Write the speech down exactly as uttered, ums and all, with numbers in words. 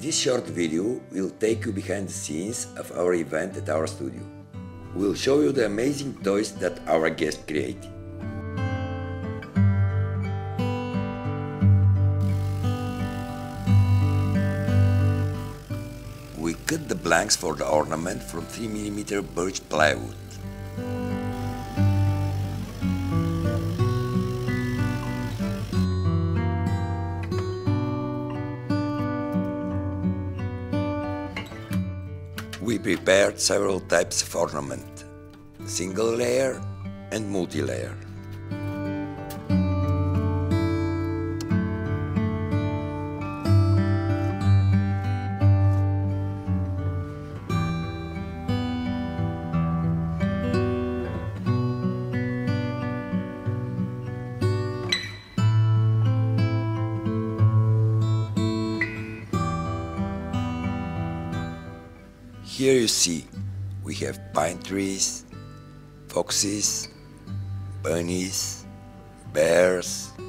This short video will take you behind the scenes of our event at our studio. We'll show you the amazing toys that our guests created. We cut the blanks for the ornament from three millimeter birch plywood. We prepared several types of ornament, single layer and multi-layer. Here you see, we have pine trees, foxes, bunnies, bears,